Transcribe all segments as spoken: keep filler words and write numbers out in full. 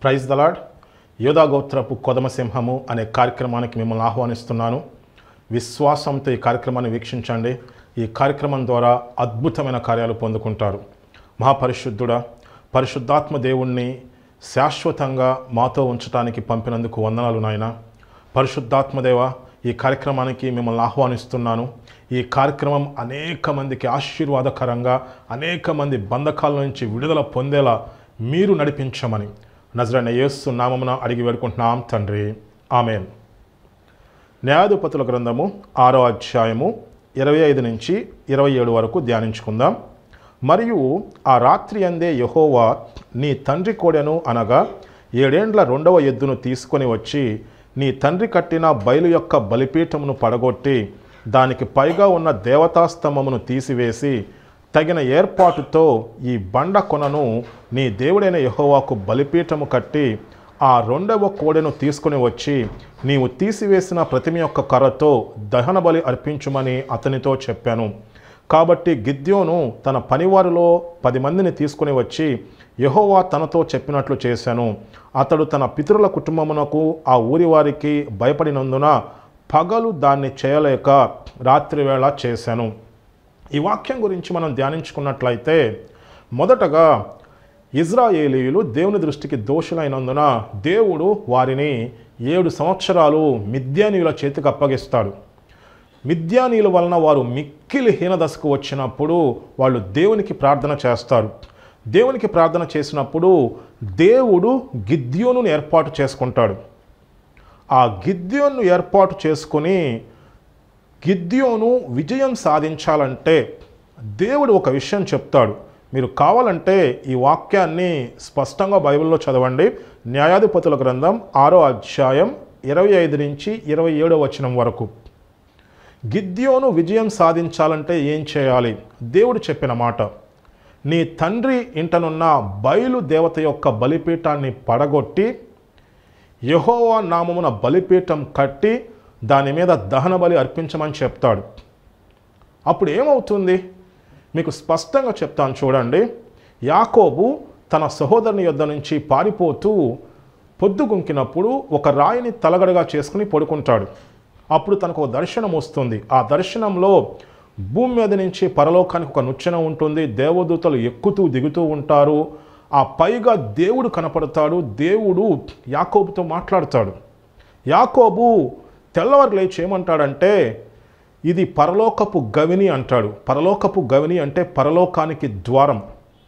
Praise the lord. యోధా గోత్రపు కొదమసింహము అనే కార్యక్రమానికి మిమ్మల్ని ఆహ్వానిస్తున్నాను. విశ్వాసంతో ఈ కార్యక్రమాన్ని వీక్షించండి. ఈ కార్యక్రమం ద్వారా అద్భుతమైన కార్యాలు పొందుకుంటారు. మహాపరిశుద్ధుడా, పరిశుద్ధాత్మ దేవుణ్ణి శాశ్వతంగా మాతో ఉంచడానికి పంపినందుకు వందనాలు నాయన. పరిశుద్ధాత్మదేవ, ఈ కార్యక్రమానికి మిమ్మల్ని ఆహ్వానిస్తున్నాను. ఈ కార్యక్రమం అనేక మందికి ఆశీర్వాదకరంగా, అనేక మంది బంధకాల నుంచి విడుదల పొందేలా మీరు నడిపించమని నజరైన యేసు నామమున అడిగి వేడుకుంటున్నాం తండ్రి, ఆమేన్. న్యాయాధిపతుల గ్రంథము ఆరో అధ్యాయము ఇరవై ఐదు నుంచి ఇరవై ఏడు వరకు ధ్యానించుకుందాం. మరియు ఆ రాత్రి అందే యెహోవా నీ తండ్రి కోడెను అనగా ఏడేండ్ల రెండవ ఎద్దును తీసుకొని వచ్చి నీ తండ్రి కట్టిన బయలు యొక్క బలిపీఠమును పడగొట్టి దానికి పైగా ఉన్న దేవతాస్తంభమును తీసివేసి తగిన ఏర్పాటుతో ఈ బండ కొనను నీ దేవుడైన యెహోవాకు బలిపీఠము కట్టి ఆ రెండవ కోడెను తీసుకుని వచ్చి నీవు తీసివేసిన ప్రతిమ యొక్క కర్రతో దహన బలి అర్పించుమని అతనితో చెప్పాను. కాబట్టి గిద్యోను తన పనివారిలో పది మందిని తీసుకుని వచ్చి యెహోవా తనతో చెప్పినట్లు చేశాను. అతడు తన పితరుల కుటుంబమునకు ఆ ఊరి వారికి భయపడినందున పగలు దాన్ని చేయలేక రాత్రివేళ చేశాను. ఈ వాక్యం గురించి మనం ధ్యానించుకున్నట్లయితే, మొదటగా ఇజ్రాయేలీయులు దేవుని దృష్టికి దోషులైనందున దేవుడు వారిని ఏడు సంవత్సరాలు మిద్యానీయుల చేతికి అప్పగిస్తాడు. మిద్యానీయుల వలన వారు మిక్కిలి హీనదశకు వచ్చినప్పుడు వాళ్ళు దేవునికి ప్రార్థన చేస్తారు. దేవునికి ప్రార్థన చేసినప్పుడు దేవుడు గిద్యోనును ఏర్పాటు చేసుకుంటాడు. ఆ గిద్యోను ఏర్పాటు చేసుకొని గిద్యోను విజయం సాధించాలంటే దేవుడు ఒక విషయం చెప్తాడు. మీరు కావాలంటే ఈ వాక్యాన్ని స్పష్టంగా బైబిల్లో చదవండి. న్యాయాధిపతుల గ్రంథం ఆరో అధ్యాయం ఇరవై ఐదు నుంచి ఇరవై ఏడో వచనం వరకు. గిద్యోను విజయం సాధించాలంటే ఏం చేయాలి? దేవుడు చెప్పిన మాట, నీ తండ్రి ఇంటనున్న బయలు దేవత యొక్క బలిపీఠాన్ని పడగొట్టి యెహోవా నామమున బలిపీఠం కట్టి దాని మీద దహన బలి అర్పించమని చెప్తాడు. అప్పుడు ఏమవుతుంది? మీకు స్పష్టంగా చెప్తాను చూడండి. యాకోబు తన సహోదరుని యొద్ద నుంచి పారిపోతూ పొద్దుగుంకినప్పుడు ఒక రాయిని తలగడగా చేసుకుని పడుకుంటాడు. అప్పుడు తనకు ఒక దర్శనం వస్తుంది. ఆ దర్శనంలో భూమి మీద నుంచి పరలోకానికి ఒక నుచ్చెన ఉంటుంది. దేవదూతలు ఎక్కుతూ దిగుతూ ఉంటారు. ఆ పైగా దేవుడు కనపడతాడు. దేవుడు యాకోబుతో మాట్లాడతాడు. యాకోబు తెల్లవారు లేచి ఏమంటాడంటే, ఇది పరలోకపు గవిని అంటాడు. పరలోకపు గవిని అంటే పరలోకానికి ద్వారం.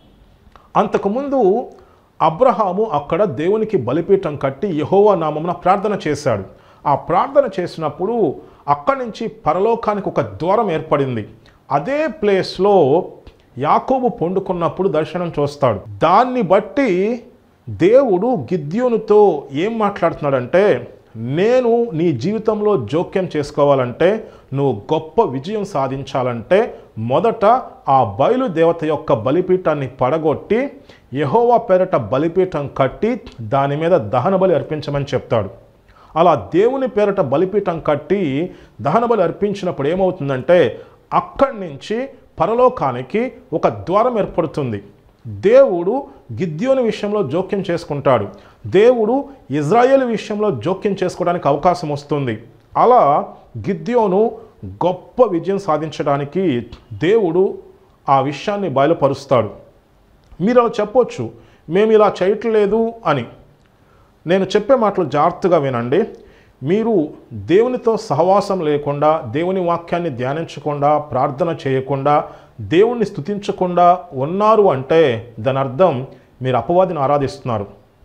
అంతకుముందు అబ్రహాము అక్కడ దేవునికి బలిపీఠం కట్టి యెహోవా నామమున ప్రార్థన చేశాడు. ఆ ప్రార్థన చేసినప్పుడు అక్కడి నుంచి పరలోకానికి ఒక ద్వారం ఏర్పడింది. అదే ప్లేస్లో యాకోబు పండుకున్నప్పుడు దర్శనం చూస్తాడు. దాన్ని బట్టి దేవుడు గిద్యోనుతో ఏం మాట్లాడుతున్నాడంటే, నేను నీ జీవితంలో జోక్యం చేసుకోవాలంటే, నువ్వు గొప్ప విజయం సాధించాలంటే మొదట ఆ బయలు దేవత యొక్క బలిపీఠాన్ని పడగొట్టి యెహోవా పేరట బలిపీఠం కట్టి దాని మీద దహన బలి అర్పించమని చెప్తాడు. అలా దేవుని పేరట బలిపీఠం కట్టి దహన బలి అర్పించినప్పుడు ఏమవుతుందంటే, అక్కడి నుంచి పరలోకానికి ఒక ద్వారం ఏర్పడుతుంది. దేవుడు గిద్యోను విషయంలో జోక్యం చేసుకుంటాడు. దేవుడు ఇజ్రాయేల్ విషయంలో జోక్యం చేసుకోవడానికి అవకాశం వస్తుంది. అలా గిద్యోను గొప్ప విజయం సాధించడానికి దేవుడు ఆ విషయాన్ని బయలుపరుస్తాడు. మీరు అలా చెప్పొచ్చు, మేము ఇలా చేయట్లేదు అని. నేను చెప్పే మాటలు జాగ్రత్తగా వినండి. మీరు దేవునితో సహవాసం లేకుండా, దేవుని వాక్యాన్ని ధ్యానించకుండా, ప్రార్థన చేయకుండా, దేవుణ్ణి స్తుతించకుండా ఉన్నారు అంటే దాని అర్థం మీరు అపవాదిని ఆరాధిస్తున్నారు.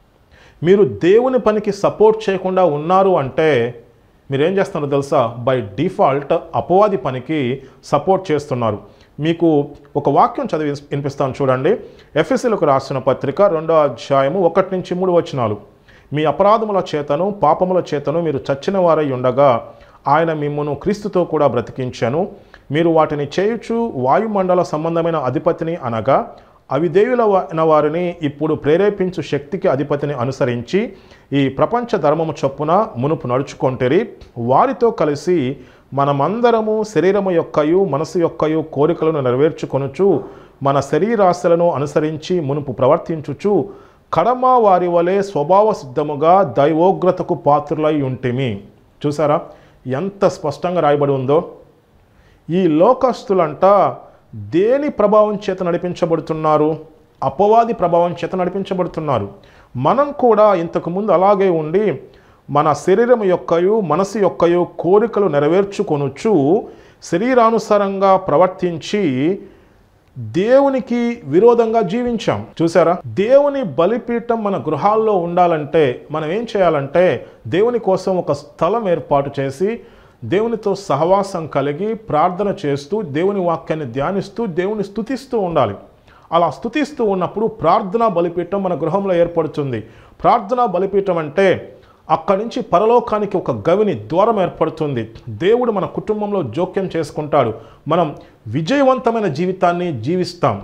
మీరు దేవుని పనికి సపోర్ట్ చేయకుండా ఉన్నారు అంటే మీరేం చేస్తున్నారో తెలుసా? బై డిఫాల్ట్ అపవాది పనికి సపోర్ట్ చేస్తున్నారు. మీకు ఒక వాక్యం చదివి వినిపిస్తాను చూడండి. ఎఫెసీయులకు రాసిన పత్రిక రెండో అధ్యాయము ఒకటి నుంచి మూడు వచనాలు. మీ అపరాధముల చేతను పాపముల చేతను మీరు చచ్చిన వారై ఉండగా ఆయన మిమ్మును క్రీస్తుతో కూడా బ్రతికించెను. మీరు వాటిని చేయుచు వాయుమండల సంబంధమైన అధిపతిని అనగా అవిధేయులైన వారిని ఇప్పుడు ప్రేరేపించు శక్తికి అధిపతిని అనుసరించి ఈ ప్రపంచ ధర్మము చొప్పున మునుపు నడుచుకొంటిరి. వారితో కలిసి మనమందరము శరీరము యొక్కయు మనసు యొక్కయు కోరికలను నెరవేర్చుకొనుచు మన శరీరాశలను అనుసరించి మునుపు ప్రవర్తించుచు కడమ వారి వలె స్వభావ సిద్ధముగా దైవోగ్రతకు పాత్రులై ఉంటిమి. చూసారా ఎంత స్పష్టంగా రాయబడి ఉందో. ఈ లోకస్తులంట దేని ప్రభావం చేత నడిపించబడుతున్నారు? అపవాది ప్రభావం చేత నడిపించబడుతున్నారు. మనం కూడా ఇంతకుముందు అలాగే ఉండి మన శరీరం యొక్కయు మనసు యొక్కయు కోరికలు నెరవేర్చుకొనుచు శరీరానుసారంగా ప్రవర్తించి దేవునికి విరోధంగా జీవించాం. చూసారా, దేవుని బలిపీఠం మన గృహాల్లో ఉండాలంటే మనం ఏం చేయాలంటే దేవుని కోసం ఒక స్థలం ఏర్పాటు చేసి దేవునితో సహవాసం కలిగి ప్రార్థన చేస్తూ దేవుని వాక్యాన్ని ధ్యానిస్తూ దేవుని స్తుతిస్తూ ఉండాలి. అలా స్తుతిస్తూ ఉన్నప్పుడు ప్రార్థనా బలిపీఠం మన గృహంలో ఏర్పడుతుంది. ప్రార్థనా బలిపీఠం అంటే అక్కడి నుంచి పరలోకానికి ఒక గవిని ద్వారం ఏర్పడుతుంది. దేవుడు మన కుటుంబంలో జోక్యం చేసుకుంటాడు. మనం విజయవంతమైన జీవితాన్ని జీవిస్తాం.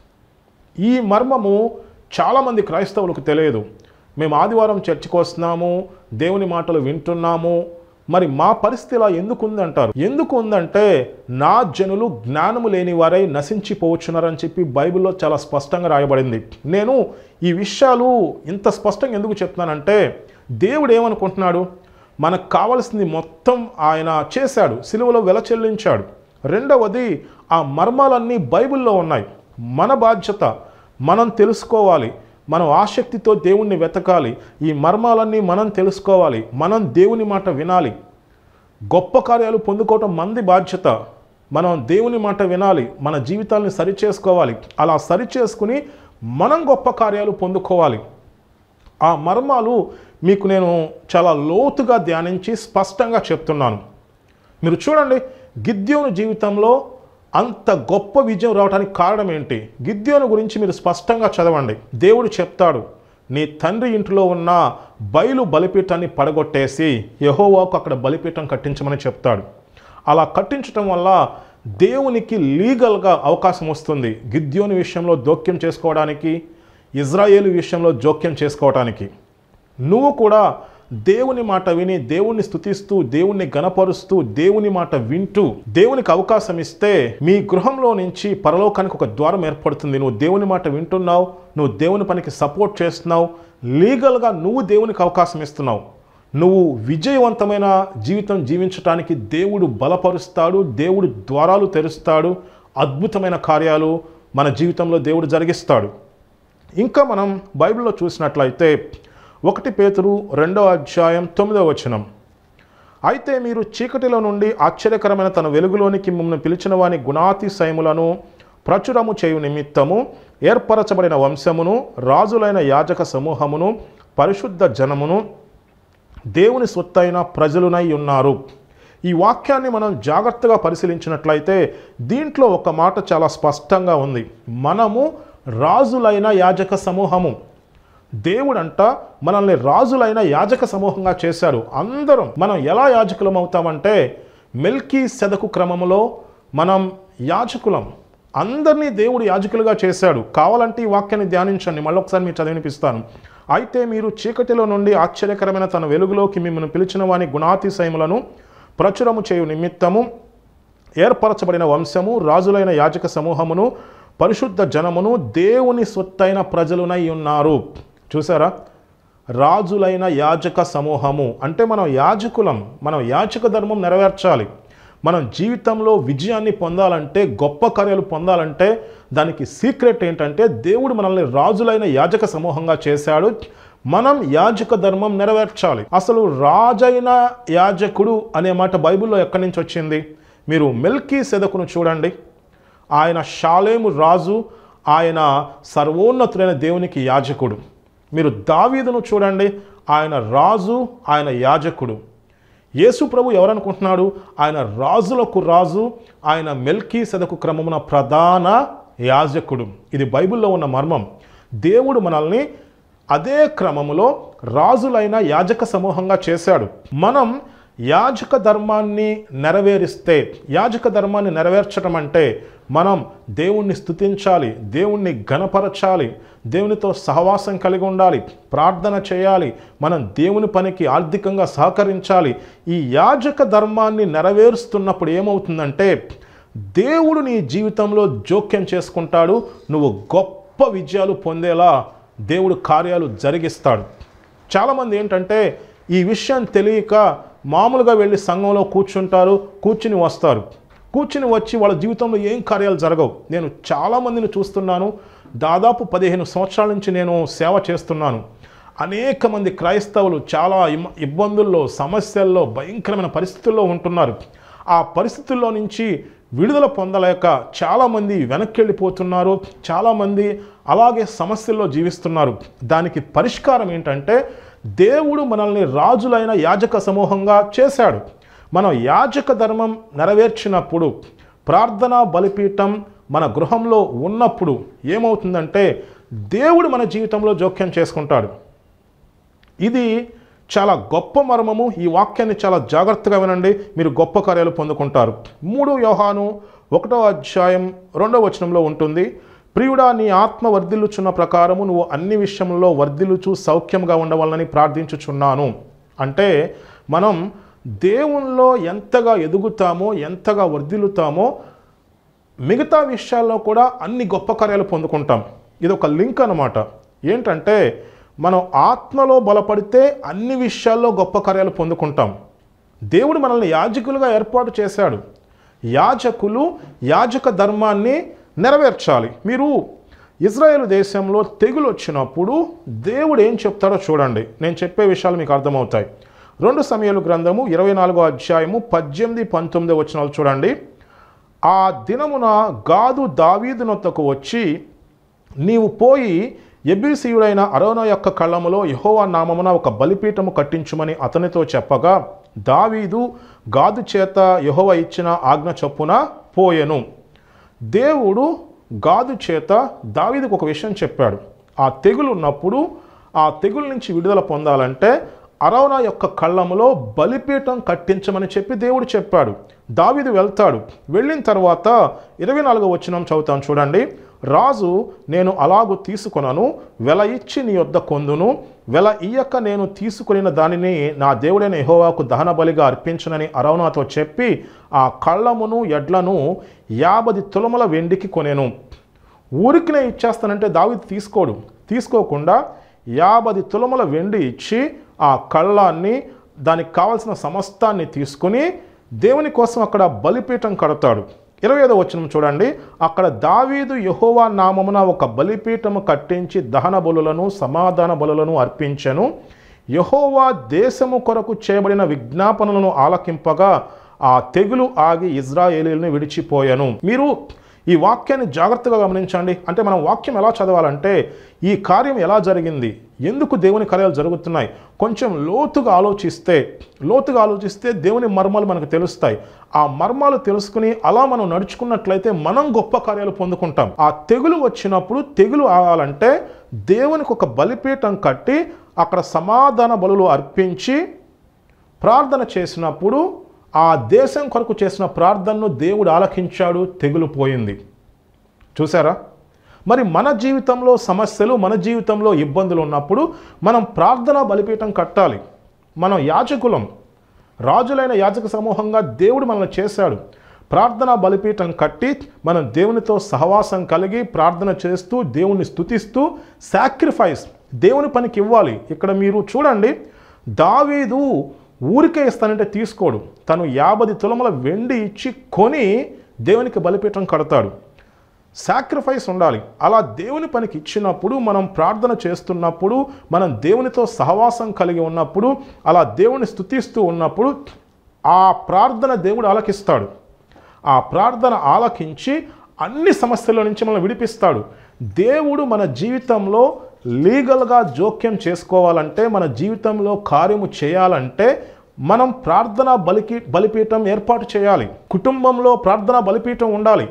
ఈ మర్మము చాలామంది క్రైస్తవులకు తెలియదు. మేము ఆదివారం చర్చికి వస్తున్నాము, దేవుని మాటలు వింటున్నాము, మరి మా పరిస్థితి ఇలా ఎందుకు ఉందంటారు. ఎందుకు ఉందంటే నా జనులు జ్ఞానము లేని వారై నశించిపోవచ్చున్నారని చెప్పి బైబిల్లో చాలా స్పష్టంగా రాయబడింది. నేను ఈ విషయాలు ఇంత స్పష్టంగా ఎందుకు చెప్తున్నానంటే దేవుడు ఏమనుకుంటున్నాడు, మనకు కావలసింది మొత్తం ఆయన చేశాడు, సిలువలో వెల చెల్లించాడు. రెండవది ఆ మర్మాలన్నీ బైబిల్లో ఉన్నాయి. మన బాధ్యత మనం తెలుసుకోవాలి. మనం ఆసక్తితో దేవుణ్ణి వెతకాలి. ఈ మర్మాలన్నీ మనం తెలుసుకోవాలి. మనం దేవుని మాట వినాలి. గొప్ప కార్యాలు పొందుకోవటం మంది బాధ్యత. మనం దేవుని మాట వినాలి, మన జీవితాన్ని సరిచేసుకోవాలి. అలా సరిచేసుకుని మనం గొప్ప కార్యాలు పొందుకోవాలి. ఆ మర్మాలు మీకు నేను చాలా లోతుగా ధ్యానించి స్పష్టంగా చెప్తున్నాను. మీరు చూడండి, గిద్యోను జీవితంలో అంత గొప్ప విజయం రావడానికి కారణం ఏంటి? గిద్యోను గురించి మీరు స్పష్టంగా చదవండి. దేవుడు చెప్తాడు, నీ తండ్రి ఇంటిలో ఉన్న బయలు బలిపీఠాన్ని పడగొట్టేసి యెహోవాకు అక్కడ బలిపీఠం కట్టించమని చెప్తాడు. అలా కట్టించటం వల్ల దేవునికి లీగల్గా అవకాశం వస్తుంది గిద్యోను విషయంలో జోక్యం చేసుకోవడానికి, ఇజ్రాయేలు విషయంలో జోక్యం చేసుకోవడానికి. నువ్వు కూడా దేవుని మాట విని దేవుణ్ణి స్తుతిస్తూ దేవుణ్ణి గణపరుస్తూ దేవుని మాట వింటూ దేవునికి అవకాశం ఇస్తే మీ గృహంలో నుంచి పరలోకానికి ఒక ద్వారం ఏర్పడుతుంది. నువ్వు దేవుని మాట వింటున్నావు, నువ్వు దేవుని పనికి సపోర్ట్ చేస్తున్నావు, లీగల్గా నువ్వు దేవునికి అవకాశం ఇస్తున్నావు. నువ్వు విజయవంతమైన జీవితం జీవించడానికి దేవుడు బలపరుస్తాడు, దేవుడు ద్వారాలు తెరుస్తాడు, అద్భుతమైన కార్యాలు మన జీవితంలో దేవుడు జరిగిస్తాడు. ఇంకా మనం బైబిల్లో చూసినట్లయితే ఒకటి పేతురు రెండో అధ్యాయం తొమ్మిదవ వచనం, అయితే మీరు చీకటిలో నుండి ఆశ్చర్యకరమైన తన వెలుగులోనికి మిమ్మల్ని పిలిచిన వాని గుణాతిశయములను ప్రచురము చేయు నిమిత్తము ఏర్పరచబడిన వంశమును, రాజులైన యాజక సమూహమును, పరిశుద్ధ జనమును, దేవుని సొత్తైన ప్రజలునై ఉన్నారు. ఈ వాక్యాన్ని మనం జాగ్రత్తగా పరిశీలించినట్లయితే దీంట్లో ఒక మాట చాలా స్పష్టంగా ఉంది. మనము రాజులైన యాజక సమూహము. దేవుడంట మనల్ని రాజులైన యాజక సమూహంగా చేశాడు. అందరం మనం ఎలా యాజకులం అవుతామంటే మెల్కీసెదకు క్రమంలో మనం యాజకులం. అందరినీ దేవుడు యాజకులుగా చేశాడు. కావాలంటే ఈ వాక్యాన్ని ధ్యానించండి, మళ్ళీ ఒకసారి మీరు చదివినిపిస్తాను. అయితే మీరు చీకటిలో నుండి ఆశ్చర్యకరమైన తన వెలుగులోకి మిమ్మల్ని పిలిచిన వాని గుణాతిశయములను ప్రచురము చేయు నిమిత్తము ఏర్పరచబడిన వంశము, రాజులైన యాజక సమూహమును, పరిశుద్ధ జనమును, దేవుని సొత్తైన ప్రజలునై ఉన్నారు. చూసారా, రాజులైన యాజక సమూహము అంటే మనం యాజకులం. మనం యాజక ధర్మం నెరవేర్చాలి. మనం జీవితంలో విజయాన్ని పొందాలంటే, గొప్ప కార్యాలు పొందాలంటే దానికి సీక్రెట్ ఏంటంటే దేవుడు మనల్ని రాజులైన యాజక సమూహంగా చేశాడు. మనం యాజక ధర్మం నెరవేర్చాలి. అసలు రాజైన యాజకుడు అనే మాట బైబిల్లో ఎక్కడి నుంచి వచ్చింది? మీరు మెల్కీసెదకును చూడండి. ఆయన షాలేము రాజు, ఆయన సర్వోన్నతుడైన దేవునికి యాజకుడు. మీరు దావీదును చూడండి, ఆయన రాజు, ఆయన యాజకుడు. యేసు ప్రభు ఎవరనుకుంటున్నాడు? ఆయన రాజులకు రాజు, ఆయన మెల్కీసెదకు క్రమమున ప్రధాన యాజకుడు. ఇది బైబిల్లో ఉన్న మర్మం. దేవుడు మనల్ని అదే క్రమములో రాజులైన యాజక సమూహంగా చేశాడు. మనం యాజక ధర్మాన్ని నెరవేరిస్తే, యాజక ధర్మాన్ని నెరవేర్చడం అంటే మనం దేవుణ్ణి స్తుతించాలి, దేవుణ్ణి ఘనపరచాలి, దేవునితో సహవాసం కలిగి ఉండాలి, ప్రార్థన చేయాలి, మనం దేవుని పనికి ఆర్థికంగా సహకరించాలి. ఈ యాజక ధర్మాన్ని నెరవేరుస్తున్నప్పుడు ఏమవుతుందంటే దేవుడు నీ జీవితంలో జోక్యం చేసుకుంటాడు. నువ్వు గొప్ప విజయాలు పొందేలా దేవుడు కార్యాలు జరిగిస్తాడు. చాలామంది ఏంటంటే ఈ విషయం తెలియక మామూలుగా వెళ్ళి సంఘంలో కూర్చుంటారు, కూర్చుని వస్తారు. కూర్చుని వచ్చి వాళ్ళ జీవితంలో ఏం కార్యాలు జరగవు. నేను చాలామందిని చూస్తున్నాను. దాదాపు పదిహేను సంవత్సరాల నుంచి నేను సేవ చేస్తున్నాను. అనేక మంది క్రైస్తవులు చాలా ఇబ్బందుల్లో, సమస్యల్లో, భయంకరమైన పరిస్థితుల్లో ఉంటున్నారు. ఆ పరిస్థితుల్లో నుంచి విడుదల పొందలేక చాలామంది వెనక్కి వెళ్ళిపోతున్నారు. చాలామంది అలాగే సమస్యల్లో జీవిస్తున్నారు. దానికి పరిష్కారం ఏంటంటే దేవుడు మనల్ని రాజులైన యాజక సమూహంగా చేశాడు. మనం యాజక ధర్మం నెరవేర్చినప్పుడు, ప్రార్థనా బలిపీఠం మన గృహంలో ఉన్నప్పుడు ఏమవుతుందంటే దేవుడు మన జీవితంలో జోక్యం చేసుకుంటాడు. ఇది చాలా గొప్ప మర్మము. ఈ వాక్యాన్ని చాలా జాగ్రత్తగా వినండి, మీరు గొప్ప కార్యాలు పొందుకుంటారు. మూడు యోహాను ఒకటో అధ్యాయం రెండవ వచనంలో ఉంటుంది, ప్రియుడా, నీ ఆత్మ వర్ధిల్లుచున్న ప్రకారము నువ్వు అన్ని విషయంలో వర్ధిల్లుచు సౌఖ్యంగా ఉండవాలని ప్రార్థించుచున్నాను. అంటే మనం దేవునిలో ఎంతగా ఎదుగుతామో, ఎంతగా వర్ధిల్లుతామో మిగతా విషయాల్లో కూడా అన్ని గొప్ప కార్యాలు పొందుకుంటాం. ఇది ఒక లింక్ అన్నమాట. ఏంటంటే మనం ఆత్మలో బలపడితే అన్ని విషయాల్లో గొప్ప కార్యాలు పొందుకుంటాం. దేవుడు మనల్ని యాజకులుగా ఏర్పాటు చేశాడు. యాజకులు యాజక ధర్మాన్ని నెరవేర్చాలి. మీరు ఇజ్రాయేల్ దేశంలో తెగులు వచ్చినప్పుడు దేవుడు ఏం చెప్తాడో చూడండి. నేను చెప్పే విషయాలు మీకు అర్థమవుతాయి. రెండు సమూయేలు గ్రంథము ఇరవై నాలుగో అధ్యాయము పద్దెనిమిది పంతొమ్మిది వచనాలు చూడండి. ఆ దినమున గాదు దావీదు నొద్దకు వచ్చి, నీవు పోయి యెబూసీయుడైన అరోనా యొక్క కళ్ళములో యెహోవా నామమున ఒక బలిపీఠము కట్టించుమని అతనితో చెప్పగా, దావీదు గాదు చేత యెహోవా ఇచ్చిన ఆజ్ఞ చొప్పున పోయెను. దేవుడు గాదు చేత దావీదుకు ఒక విషయం చెప్పాడు. ఆ తెగులు ఉన్నప్పుడు ఆ తెగుల నుంచి విడుదల పొందాలంటే అరోనా యొక్క కళ్ళములో బలిపీఠం కట్టించమని చెప్పి దేవుడు చెప్పాడు. దావీదు వెళ్తాడు. వెళ్ళిన తర్వాత ఇరవై నాలుగో వచనం చదువుతాను చూడండి. రాజు, నేను అలాగూ తీసుకొనను, వెల ఇచ్చి నీ యొద్ద కొందును, వెల ఇయ్యక నేను తీసుకొనిన దానిని నా దేవుడైన యెహోవాకు దహన బలిగా అర్పించనని అరోనాతో చెప్పి ఆ కళ్ళమును ఎడ్లను యాభై తులముల వెండికి కొనెను. ఊరికినే ఇచ్చేస్తానంటే దావీదు తీసుకోడు. తీసుకోకుండా యాభై తులముల వెండి ఇచ్చి ఆ కళ్ళాన్ని, దానికి కావలసిన సమస్తాన్ని తీసుకుని దేవుని కోసం అక్కడ బలిపీఠం కడతాడు. ఇరవై ఐదో వచనం చూడండి. అక్కడ దావీదు యెహోవా నామమున ఒక బలిపీఠము కట్టించి దహన బలులను సమాధాన బలులను అర్పించెను. యెహోవా దేశము కొరకు చేయబడిన విజ్ఞాపనలను ఆలకింపగా ఆ తెగులు ఆగి ఇజ్రాయేలీయులను విడిచిపోయాను. మీరు ఈ వాక్యాన్ని జాగ్రత్తగా గమనించండి. అంటే మనం వాక్యం ఎలా చదవాలంటే ఈ కార్యం ఎలా జరిగింది, ఎందుకు దేవుని కార్యాలు జరుగుతున్నాయి, కొంచెం లోతుగా ఆలోచిస్తే లోతుగా ఆలోచిస్తే దేవుని మర్మాలు మనకు తెలుస్తాయి. ఆ మర్మాలు తెలుసుకుని అలా మనం నడుచుకున్నట్లయితే మనం గొప్ప కార్యాలు పొందుకుంటాం. ఆ తెగులు వచ్చినప్పుడు తెగులు ఆగాలంటే దేవునికి ఒక బలిపీఠం కట్టి అక్కడ సమాధాన బలులు అర్పించి ప్రార్థన చేసినప్పుడు ఆ దేశం కొరకు చేసిన ప్రార్థనను దేవుడు ఆలకించాడు, తెగులు పోయింది. చూసారా? మరి మన జీవితంలో సమస్యలు, మన జీవితంలో ఇబ్బందులు ఉన్నప్పుడు మనం ప్రార్థనా బలిపీఠం కట్టాలి. మనం యాజకులం, రాజులైన యాజక సమూహంగా దేవుడు మనల్ని చేశాడు. ప్రార్థనా బలిపీఠం కట్టి మనం దేవునితో సహవాసం కలిగి ప్రార్థన చేస్తూ దేవుణ్ణి స్తుతిస్తూ సాక్రిఫైస్ దేవుని పనికి ఇవ్వాలి. ఇక్కడ మీరు చూడండి, దావీదు ఊరికే ఇస్తానంటే తీసుకోడు. తను యాభై తులముల వెండి ఇచ్చి కొని దేవునికి బలిపీఠం కడతాడు. సాక్రిఫైస్ ఉండాలి. అలా దేవుని పనికి ఇచ్చినప్పుడు, మనం ప్రార్థన చేస్తున్నప్పుడు, మనం దేవునితో సహవాసం కలిగి ఉన్నప్పుడు, అలా దేవుని స్తుతిస్తూ ఉన్నప్పుడు ఆ ప్రార్థన దేవుడు ఆలకిస్తాడు. ఆ ప్రార్థన ఆలకించి అన్ని సమస్యల నుంచి మనం విడిపిస్తాడు. దేవుడు మన జీవితంలో లీగల్గా జోక్యం చేసుకోవాలంటే, మన జీవితంలో కార్యము చేయాలంటే మనం ప్రార్థనా బలికి బలిపీఠం ఏర్పాటు చేయాలి. కుటుంబంలో ప్రార్థనా బలిపీఠం ఉండాలి.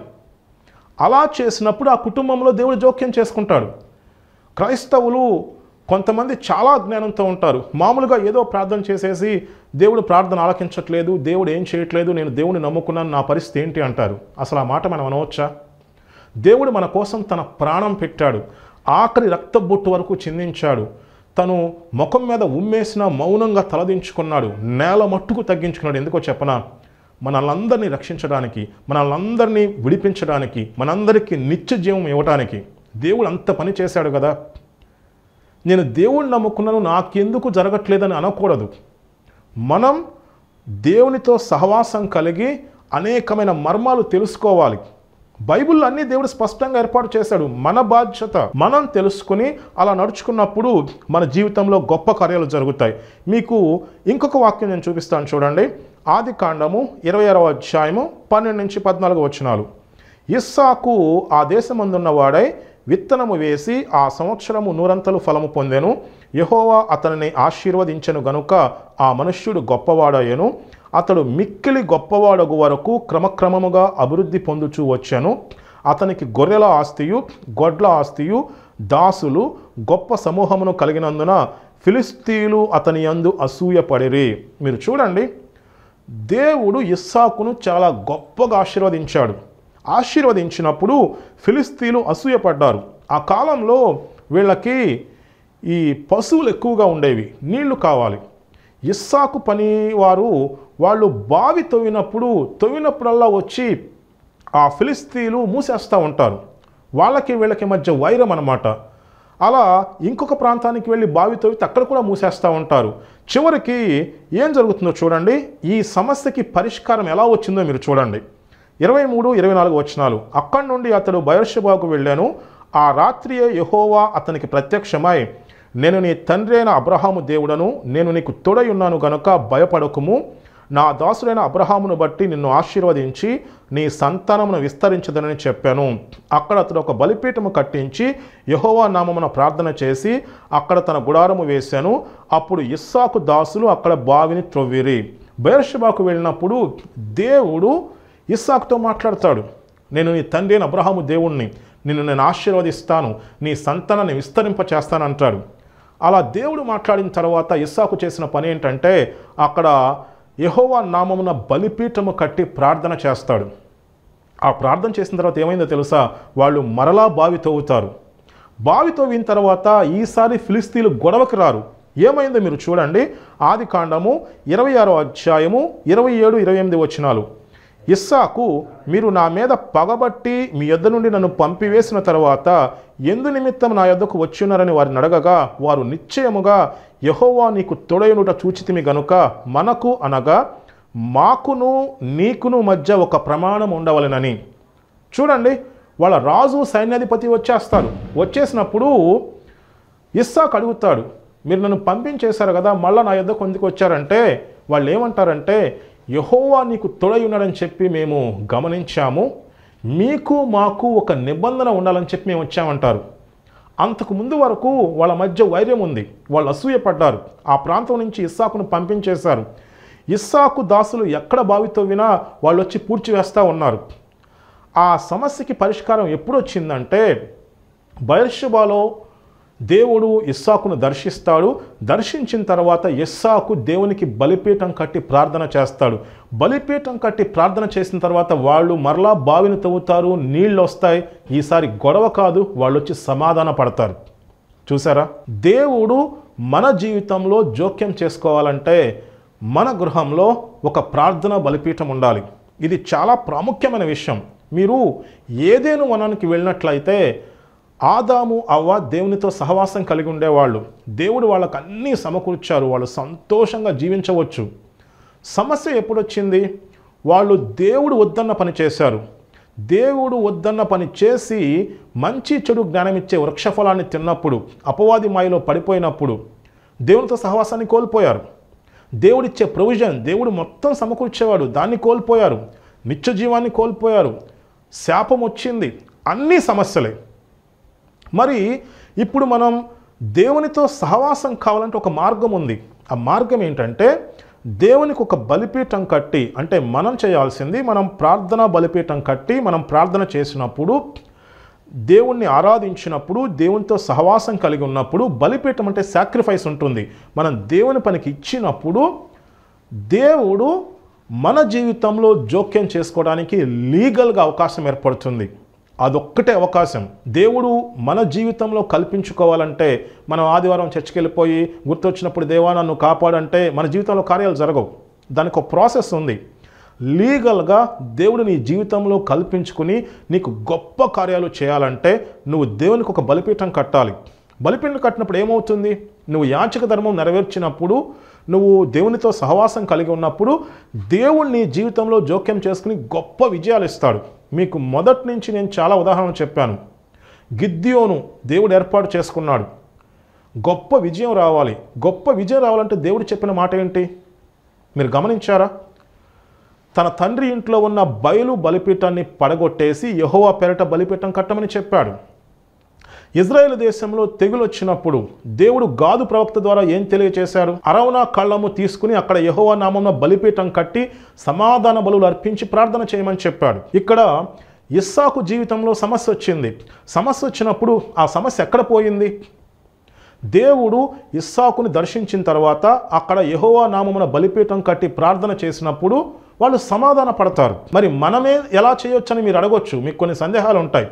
అలా చేసినప్పుడు ఆ కుటుంబంలో దేవుడు జోక్యం చేసుకుంటాడు. క్రైస్తవులు కొంతమంది చాలా జ్ఞానంతో ఉంటారు. మామూలుగా ఏదో ప్రార్థన చేసేసి దేవుడు ప్రార్థన ఆలకించట్లేదు, దేవుడు ఏం చేయట్లేదు, నేను దేవుడిని నమ్ముకున్నాను, నా పరిస్థితి ఏంటి అంటారు. అసలు ఆ మాట మనం అనవచ్చా? దేవుడు మన కోసం తన ప్రాణం పెట్టాడు, ఆఖరి రక్తబొట్టు వరకు చిందించాడు. తను ముఖం మీద ఉమ్మేసిన మౌనంగా తలదించుకున్నాడు, నేల మట్టుకు తగ్గించుకున్నాడు. ఎందుకో చెప్పనా? మనల్నందరినీ రక్షించడానికి, మనల్నందరినీ విడిపించడానికి, మనందరికీ నిత్య జీవం ఇవ్వడానికి దేవుడు అంత పని చేశాడు కదా. నేను దేవుణ్ణి నమ్ముకున్నాను నాకెందుకు జరగట్లేదని అనకూడదు. మనం దేవునితో సహవాసం కలిగి అనేకమైన మర్మాలు తెలుసుకోవాలి. బైబిల్లో అన్ని దేవుడు స్పష్టంగా ఏర్పాటు చేశాడు. మన బాధ్యత మనం తెలుసుకుని అలా నడుచుకున్నప్పుడు మన జీవితంలో గొప్ప కార్యాలు జరుగుతాయి. మీకు ఇంకొక వాక్యం నేను చూపిస్తాను చూడండి. ఆది కాండము ఇరవై ఆరవ అధ్యాయము పన్నెండు నుంచి పద్నాలుగు వచనాలు. ఇస్సాకు ఆ దేశమందున్న వాడై విత్తనము వేసి ఆ సంవత్సరము నూరంతలు ఫలము పొందెను. యెహోవా అతనిని ఆశీర్వదించెను గనుక ఆ మనుష్యుడు గొప్పవాడయ్యను. అతడు మిక్కిలి గొప్పవాడగు వరకు క్రమక్రమముగా అభివృద్ధి పొందుచూ వచ్చాను. అతనికి గొర్రెల ఆస్తియు గొడ్ల ఆస్తియు దాసులు గొప్ప సమూహమును కలిగినందున ఫిలిస్తీయులు అతని యందు అసూయపడిరి. మీరు చూడండి, దేవుడు ఇస్సాకును చాలా గొప్పగా ఆశీర్వదించాడు. ఆశీర్వదించినప్పుడు ఫిలిస్తీయులు అసూయపడ్డారు. ఆ కాలంలో వీళ్ళకి ఈ పశువులు ఎక్కువగా ఉండేవి, నీళ్లు కావాలి. ఇస్సాకు పని వారు వాళ్ళు బావి తవ్వినప్పుడు తవ్వినప్పుడల్లా వచ్చి ఆ ఫిలిస్తీయులు మూసేస్తూ ఉంటారు. వాళ్ళకి వీళ్ళకి మధ్య వైరం అన్నమాట. అలా ఇంకొక ప్రాంతానికి వెళ్ళి బావి తవ్వితే అక్కడ కూడా మూసేస్తూ ఉంటారు. చివరికి ఏం జరుగుతుందో చూడండి. ఈ సమస్యకి పరిష్కారం ఎలా వచ్చిందో మీరు చూడండి. ఇరవై మూడు ఇరవై నాలుగు వచనాలు. అక్కడి నుండి అతడు బయర్షెబాకు వెళ్ళాను. ఆ రాత్రియే యెహోవా అతనికి ప్రత్యక్షమై, నేను నీ తండ్రి అయిన అబ్రహాము దేవుడను, నేను నీకు తోడై ఉన్నాను గనుక భయపడకుము. నా దాసుడైన అబ్రహామును బట్టి నిన్ను ఆశీర్వదించి నీ సంతానమును విస్తరించదనని చెప్పాను. అక్కడ అతడు ఒక బలిపీఠము కట్టించి యెహోవా నామమున ప్రార్థన చేసి అక్కడ తన గుడారము వేశాను. అప్పుడు ఇస్సాకు దాసులు అక్కడ బావిని త్రవ్విరి. బయర్షెబాకు వెళ్ళినప్పుడు దేవుడు ఇస్సాకుతో మాట్లాడతాడు. నేను నీ తండ్రి అయిన అబ్రహాము దేవుణ్ణి, నిన్ను నేను ఆశీర్వదిస్తాను, నీ సంతానాన్ని విస్తరింప చేస్తాను అంటాడు. అలా దేవుడు మాట్లాడిన తర్వాత ఇస్సాకు చేసిన పని ఏంటంటే అక్కడ యెహోవా నామమున బలిపీఠము కట్టి ప్రార్థన చేస్తాడు. ఆ ప్రార్థన చేసిన తర్వాత ఏమైందో తెలుసా? వాళ్ళు మరలా బావి తవ్వుతారు. బావి తవ్విన తర్వాత ఈసారి ఫిలిస్తీయులు గొడవకి రారు. ఏమైందో మీరు చూడండి. ఆది కాండము ఇరవై ఆరో అధ్యాయము ఇరవై ఏడు ఇరవై ఎనిమిది వచనాలు. ఇస్సాకు, మీరు నా మీద పగబట్టి మీ యొద్ద నుండి నన్ను పంపివేసిన తర్వాత ఎందు నిమిత్తం నా యొద్దకు వచ్చినారని వారిని అడగగా వారు నిశ్చయముగా యెహోవా నీకు తోడైయునుట చూచితిమి గనుక మనకు అనగా మాకును నీకును మధ్య ఒక ప్రమాణం ఉండవలెనని. చూడండి, వాళ్ళ రాజు సైన్యాధిపతి వచ్చేస్తారు. వచ్చేసినప్పుడు ఇస్సాకు అడుగుతాడు, మీరు నన్ను పంపించేశారు కదా, మళ్ళీ నా యొద్దకు ఎందుకు వచ్చారంటే వాళ్ళు ఏమంటారంటే, యెహోవా నీకు తోడై ఉన్నాడని చెప్పి మేము గమనించాము, మీకు మాకు ఒక నిబంధన ఉండాలని చెప్పి మేము వచ్చామంటారు. అంతకు ముందు వరకు వాళ్ళ మధ్య వైర్యం ఉంది, వాళ్ళు అసూయపడ్డారు. ఆ ప్రాంతం నుంచి ఇస్సాకును పంపించేశారు. ఇస్సాకు దాసులు ఎక్కడ బావి తవ్వినా వాళ్ళు వచ్చి పూడ్చివేస్తూ ఉన్నారు. ఆ సమస్యకి పరిష్కారం ఎప్పుడు వచ్చిందంటే బయర్షెబాలో దేవుడు ఇస్సాకును దర్శిస్తాడు. దర్శించిన తర్వాత ఇస్సాకు దేవునికి బలిపీఠం కట్టి ప్రార్థన చేస్తాడు. బలిపీఠం కట్టి ప్రార్థన చేసిన తర్వాత వాళ్ళు మరలా బావిని తవ్వుతారు, నీళ్ళు వస్తాయి. ఈసారి గొడవ కాదు, వాళ్ళు వచ్చి సమాధాన పడతారు. చూసారా? దేవుడు మన జీవితంలో జోక్యం చేసుకోవాలంటే మన గృహంలో ఒక ప్రార్థన బలిపీఠం ఉండాలి. ఇది చాలా ప్రాముఖ్యమైన విషయం. మీరు ఏదేను వనానికి వెళ్ళినట్లయితే ఆదాము అవ్వ దేవునితో సహవాసం కలిగి ఉండేవాళ్ళు. దేవుడు వాళ్ళకు అన్నీ సమకూర్చారు, వాళ్ళు సంతోషంగా జీవించవచ్చు. సమస్య ఎప్పుడొచ్చింది? వాళ్ళు దేవుడు వద్దన్న పని చేశారు. దేవుడు వద్దన్న పని చేసి మంచి చెడు జ్ఞానం ఇచ్చే వృక్షఫలాన్ని తిన్నప్పుడు, అపవాది మాయలో పడిపోయినప్పుడు దేవునితో సహవాసాన్ని కోల్పోయారు. దేవుడిచ్చే ప్రొవిజన్, దేవుడు మొత్తం సమకూర్చేవాడు, దాన్ని కోల్పోయారు. నిత్య జీవాన్ని కోల్పోయారు. శాపం వచ్చింది. అన్నీ సమస్యలే. మరి ఇప్పుడు మనం దేవునితో సహవాసం కావాలంటే ఒక మార్గం ఉంది. ఆ మార్గం ఏంటంటే దేవునికి ఒక బలిపీఠం కట్టి, అంటే మనం చేయాల్సింది మనం ప్రార్థన బలిపీఠం కట్టి మనం ప్రార్థన చేసినప్పుడు, దేవుణ్ణి ఆరాధించినప్పుడు, దేవునితో సహవాసం కలిగి ఉన్నప్పుడు, బలిపీఠం అంటే సాక్రిఫైస్ ఉంటుంది. మనం దేవుని పనికి ఇచ్చినప్పుడు దేవుడు మన జీవితంలో జోక్యం చేసుకోవడానికి లీగల్గా అవకాశం ఏర్పడుతుంది. అదొక్కటే అవకాశం. దేవుడు మన జీవితంలో కల్పించుకోవాలంటే మనం ఆదివారం చర్చికి వెళ్ళిపోయి గుర్తొచ్చినప్పుడు దేవా నన్ను కాపాడంటే మన జీవితంలో కార్యాలు జరగవు. దానికి ఒక ప్రాసెస్ ఉంది. లీగల్గా దేవుడు నీ జీవితంలో కల్పించుకుని నీకు గొప్ప కార్యాలు చేయాలంటే నువ్వు దేవునికి ఒక బలిపీఠం కట్టాలి. బలిపీఠం కట్టినప్పుడు ఏమవుతుంది? నువ్వు యాజక ధర్మం నెరవేర్చినప్పుడు, నువ్వు దేవునితో సహవాసం కలిగి ఉన్నప్పుడు దేవుణ్ణి జీవితంలో జోక్యం చేసుకుని గొప్ప విజయాలు ఇస్తాడు. మీకు మొదటి నుంచి నేను చాలా ఉదాహరణలు చెప్పాను. గిద్యోను దేవుడు ఏర్పాటు చేసుకున్నాడు. గొప్ప విజయం రావాలి. గొప్ప విజయం రావాలంటే దేవుడు చెప్పిన మాట ఏంటి మీరు గమనించారా? తన తండ్రి ఇంట్లో ఉన్న బయలు బలిపీఠాన్ని పడగొట్టేసి యెహోవా పేరట బలిపీఠం కట్టమని చెప్పాడు. ఇజ్రాయేల్ దేశంలో తెగులు వచ్చినప్పుడు దేవుడు గాదు ప్రవక్త ద్వారా ఏం తెలియజేశాడు? అరవనా కళ్ళము తీసుకుని అక్కడ యెహోవా నామమున బలిపీఠం కట్టి సమాధాన బలులు అర్పించి ప్రార్థన చేయమని చెప్పాడు. ఇక్కడ ఇస్సాకు జీవితంలో సమస్య వచ్చింది. సమస్య వచ్చినప్పుడు ఆ సమస్య ఎక్కడ పోయింది? దేవుడు ఇస్సాకుని దర్శించిన తర్వాత అక్కడ యెహోవా నామమున బలిపీఠం కట్టి ప్రార్థన చేసినప్పుడు వాళ్ళు సమాధాన పడతారు. మరి మనమే ఎలా చేయొచ్చని మీరు అడగొచ్చు. మీకు కొన్ని సందేహాలు ఉంటాయి.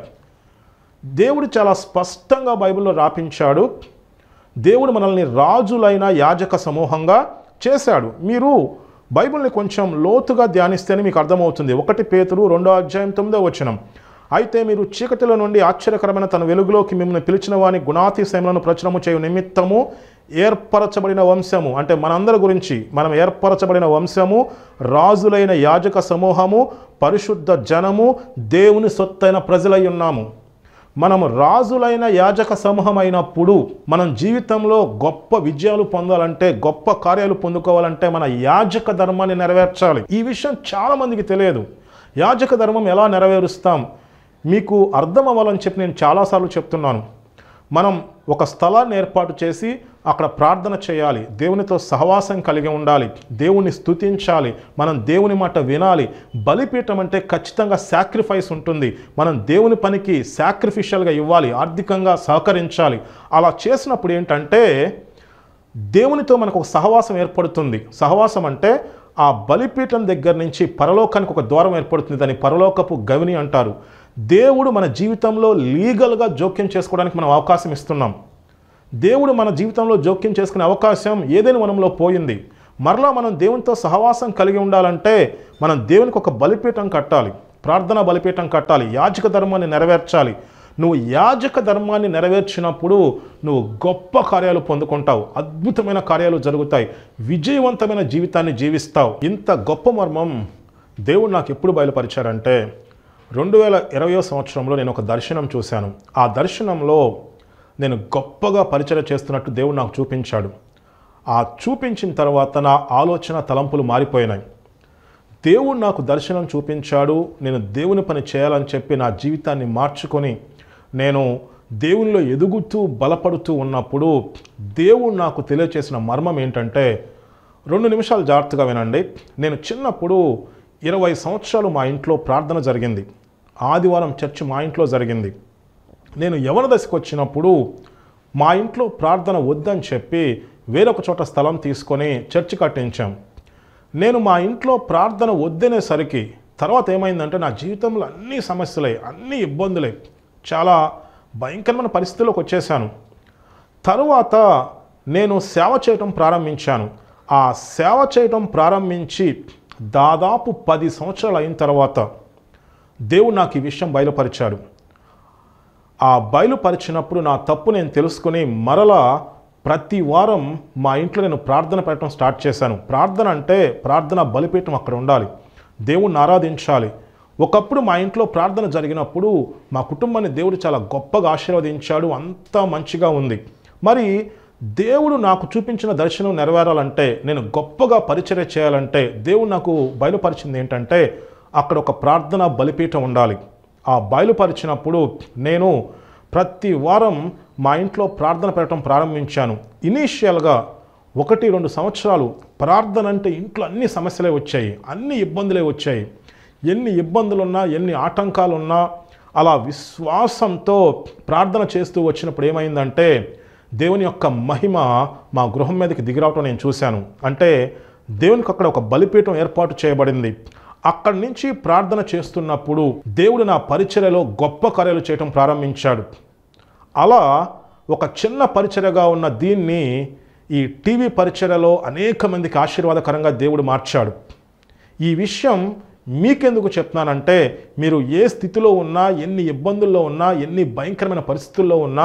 దేవుడు చాలా స్పష్టంగా బైబిల్లో రాపించాడు. దేవుడు మనల్ని రాజులైన యాజక సమూహంగా చేశాడు. మీరు బైబిల్ని కొంచెం లోతుగా ధ్యానిస్తేనే మీకు అర్థమవుతుంది. ఒకటి పేతురు రెండో అధ్యాయం తొమ్మిదో వచనం, అయితే మీరు చీకటిలో నుండి ఆశ్చర్యకరమైన తన వెలుగులోకి మిమ్మల్ని పిలిచిన వాని గుణాతిశయములను ప్రచురము చేయు నిమిత్తము ఏర్పరచబడిన వంశము, అంటే మనందరి గురించి మనం ఏర్పరచబడిన వంశము, రాజులైన యాజక సమూహము, పరిశుద్ధ జనము, దేవుని సొత్తైన ప్రజలై ఉన్నాము. మనము రాజులైన యాజక సమూహం అయినప్పుడు మనం జీవితంలో గొప్ప విజయాలు పొందాలంటే, గొప్ప కార్యాలు పొందుకోవాలంటే మన యాజక ధర్మాన్ని నెరవేర్చాలి. ఈ విషయం చాలామందికి తెలియదు. యాజక ధర్మం ఎలా నెరవేరుస్తాం? మీకు అర్థం అవ్వాలని చెప్పి నేను చాలాసార్లు చెప్తున్నాను. మనం ఒక స్థలాన్ని ఏర్పాటు చేసి అక్కడ ప్రార్థన చేయాలి, దేవునితో సహవాసం కలిగి ఉండాలి, దేవుని స్తుతించాలి, మనం దేవుని మాట వినాలి. బలిపీఠం అంటే ఖచ్చితంగా సాక్రిఫైస్ ఉంటుంది. మనం దేవుని పనికి సాక్రిఫిషియల్గా ఇవ్వాలి, ఆర్థికంగా సహకరించాలి. అలా చేసినప్పుడు ఏంటంటే దేవునితో మనకు ఒక సహవాసం ఏర్పడుతుంది. సహవాసం అంటే ఆ బలిపీఠం దగ్గర నుంచి పరలోకానికి ఒక ద్వారం ఏర్పడుతుంది. దాన్ని పరలోకపు గవిని అంటారు. దేవుడు మన జీవితంలో లీగల్గా జోక్యం చేసుకోవడానికి మనం అవకాశం ఇస్తున్నాం. దేవుడు మన జీవితంలో జోక్యం చేసుకునే అవకాశం ఏదైనా మనంలో పోయింది. మరలా మనం దేవునితో సహవాసం కలిగి ఉండాలంటే మనం దేవునికి ఒక బలిపీఠం కట్టాలి, ప్రార్థనా బలిపీఠం కట్టాలి, యాజక ధర్మాన్ని నెరవేర్చాలి. నువ్వు యాజక ధర్మాన్ని నెరవేర్చినప్పుడు నువ్వు గొప్ప కార్యాలు పొందుకుంటావు, అద్భుతమైన కార్యాలు జరుగుతాయి, విజయవంతమైన జీవితాన్ని జీవిస్తావు. ఇంత గొప్ప మర్మం దేవుడు నాకు ఎప్పుడు బయలుపరిచాడంటే రెండు వేల ఇరవయో సంవత్సరంలో నేను ఒక దర్శనం చూశాను. ఆ దర్శనంలో నేను గొప్పగా పరిచయం చేస్తున్నట్టు దేవుడు నాకు చూపించాడు. ఆ చూపించిన తర్వాత నా ఆలోచన తలంపులు మారిపోయినాయి. దేవుడు నాకు దర్శనం చూపించాడు. నేను దేవుని పని చేయాలని చెప్పి నా జీవితాన్ని మార్చుకొని నేను దేవునిలో ఎదుగుతూ బలపడుతూ ఉన్నప్పుడు దేవుడు నాకు తెలియచేసిన మర్మం ఏంటంటే, రెండు నిమిషాలు జాగ్రత్తగా వినండి. నేను చిన్నప్పుడు ఇరవై సంవత్సరాలు మా ఇంట్లో ప్రార్థన జరిగింది. ఆదివారం చర్చ్ మా ఇంట్లో జరిగింది. నేను యవన దశకు వచ్చినప్పుడు మా ఇంట్లో ప్రార్థన వద్దని చెప్పి వేరొక చోట స్థలం తీసుకొని చర్చ్ కట్టించాం. నేను మా ఇంట్లో ప్రార్థన వద్దనేసరికి తర్వాత ఏమైందంటే నా జీవితంలో అన్ని సమస్యలే, అన్ని ఇబ్బందులే, చాలా భయంకరమైన పరిస్థితుల్లోకి వచ్చేసాను. తరువాత నేను సేవ చేయటం ప్రారంభించాను. ఆ సేవ చేయటం ప్రారంభించి దాదాపు పది సంవత్సరాలు అయిన తర్వాత దేవుడు నాకు ఈ విషయం బయలుపరిచాడు. ఆ బయలుపరిచినప్పుడు నా తప్పు నేను తెలుసుకుని మరలా ప్రతి వారం మా ఇంట్లో నేను ప్రార్థన పెట్టడం స్టార్ట్ చేశాను. ప్రార్థన అంటే ప్రార్థన బలిపీఠం అక్కడ ఉండాలి, దేవుణ్ణి ఆరాధించాలి. ఒకప్పుడు మా ఇంట్లో ప్రార్థన జరిగినప్పుడు మా కుటుంబాన్ని దేవుడు చాలా గొప్పగా ఆశీర్వదించాడు, అంతా మంచిగా ఉంది. మరి దేవుడు నాకు చూపించిన దర్శనం నెరవేరాలంటే, నేను గొప్పగా పరిచర్య చేయాలంటే దేవుడు నాకు బయలుపరిచింది ఏంటంటే అక్కడ ఒక ప్రార్థన బలిపీఠం ఉండాలి. ఆ బయలుపరిచినప్పుడు నేను ప్రతి వారం మా ఇంట్లో ప్రార్థన పెట్టడం ప్రారంభించాను. ఇనీషియల్గా ఒకటి రెండు సంవత్సరాలు ప్రార్థన అంటే ఇంట్లో అన్ని సమస్యలే వచ్చాయి, అన్ని ఇబ్బందులే వచ్చాయి. ఎన్ని ఇబ్బందులున్నా, ఎన్ని ఆటంకాలున్నా అలా విశ్వాసంతో ప్రార్థన చేస్తూ వచ్చినప్పుడు ఏమైందంటే దేవుని యొక్క మహిమ మా గృహం మీదకి దిగిరావటం నేను చూశాను. అంటే దేవునికి అక్కడ ఒక బలిపీఠం ఏర్పాటు చేయబడింది. అక్కడి నుంచి ప్రార్థన చేస్తున్నప్పుడు దేవుడు నా పరిచర్యలో గొప్ప కార్యాలు చేయటం ప్రారంభించాడు. అలా ఒక చిన్న పరిచర్యగా ఉన్న దీన్ని ఈ టీవీ పరిచర్యలో అనేక మందికి ఆశీర్వాదకరంగా దేవుడు మార్చాడు. ఈ విషయం మీకెందుకు చెప్తున్నానంటే, మీరు ఏ స్థితిలో ఉన్నా, ఎన్ని ఇబ్బందుల్లో ఉన్నా, ఎన్ని భయంకరమైన పరిస్థితుల్లో ఉన్నా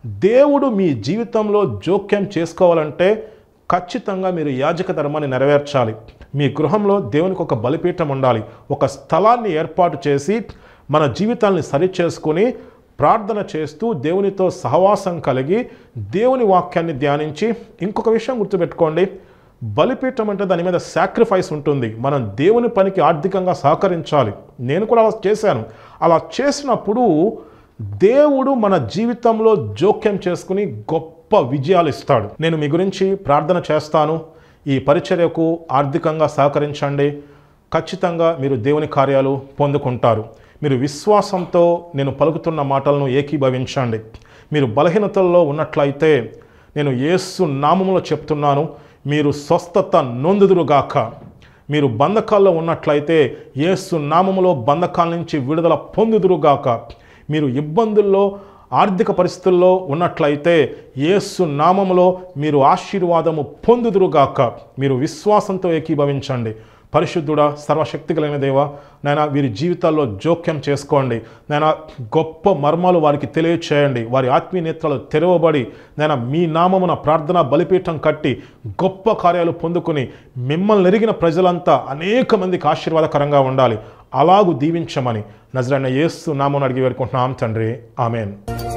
దేవుడు మీ జీవితంలో జోక్యం చేసుకోవాలంటే ఖచ్చితంగా మీరు యాజక ధర్మాన్ని నెరవేర్చాలి. మీ గృహంలో దేవునికి ఒక బలిపీఠం ఉండాలి. ఒక స్థలాన్ని ఏర్పాటు చేసి మన జీవితాన్ని సరిచేసుకొని ప్రార్థన చేస్తూ దేవునితో సహవాసం కలిగి దేవుని వాక్యాన్ని ధ్యానించి, ఇంకొక విషయం గుర్తుపెట్టుకోండి, బలిపీఠం అంటే దాని మీద సాక్రిఫైస్ ఉంటుంది. మనం దేవుని పనికి ఆర్థికంగా సహకరించాలి. నేను కూడా అలా చేశాను. అలా చేసినప్పుడు దేవుడు మన జీవితంలో జోక్యం చేసుకుని గొప్ప విజయాలు ఇస్తాడు. నేను మీ గురించి ప్రార్థన చేస్తాను. ఈ పరిచర్యకు ఆర్థికంగా సహకరించండి. ఖచ్చితంగా మీరు దేవుని కార్యాలు పొందుకుంటారు. మీరు విశ్వాసంతో నేను పలుకుతున్న మాటలను ఏకీభవించండి. మీరు బలహీనతల్లో ఉన్నట్లయితే నేను యేసు నామములో చెప్తున్నాను, మీరు స్వస్థత నొందుదురుగాక. మీరు బంధకాల్లో ఉన్నట్లయితే యేసు నామములో బంధకాల నుంచి విడుదల పొందుదురుగాక. మీరు ఇబ్బందుల్లో ఆర్థిక పరిస్థితుల్లో ఉన్నట్లయితే యేసు నామములో మీరు ఆశీర్వాదము పొందుదురుగాక. మీరు విశ్వాసంతో ఏకీభవించండి. పరిశుద్ధుడా, సర్వశక్తి కలిగిన దేవా, నాయన వీరి జీవితాల్లో జోక్యం చేసుకోండి. నాయన గొప్ప మర్మాలు వారికి తెలియచేయండి. వారి ఆత్మీయ నేత్రాలు తెరవబడి నాయన మీ నామమున ప్రార్థన బలిపీఠం కట్టి గొప్ప కార్యాలు పొందుకుని మిమ్మల్ని ఎరిగిన ప్రజలంతా అనేక మందికి ఆశీర్వాదకరంగా ఉండాలి. అలాగూ దీవించమని నజరేయుడైన యేసు నామమున అడిగి వేడుకుంటున్నాం తండ్రి. ఆమేన్.